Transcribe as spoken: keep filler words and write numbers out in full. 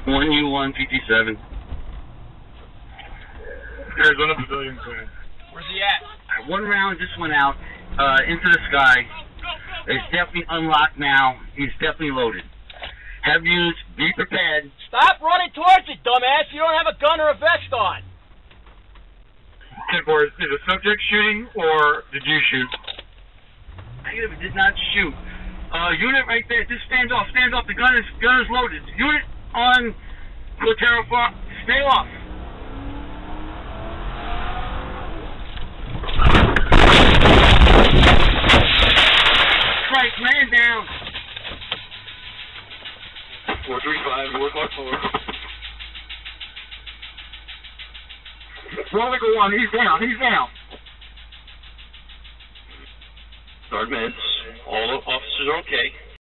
one U one P T seven. Arizona Pavilion clear. Where's he at? One round just went out uh, into the sky. It's definitely unlocked now. He's definitely loaded. Have used. Be prepared. Stop running towards it, dumbass. You don't have a gun or a vest on. ten four, is the subject shooting or did you shoot? Negative, did not shoot. Uh, unit right there. Just stand off. Stand off. The gun is gun is loaded. Unit on Cotero Farm. Stay off. Right, man down. four three five, four five four. Prodigal one, he's down, he's down. Sergeant, all the officers are okay.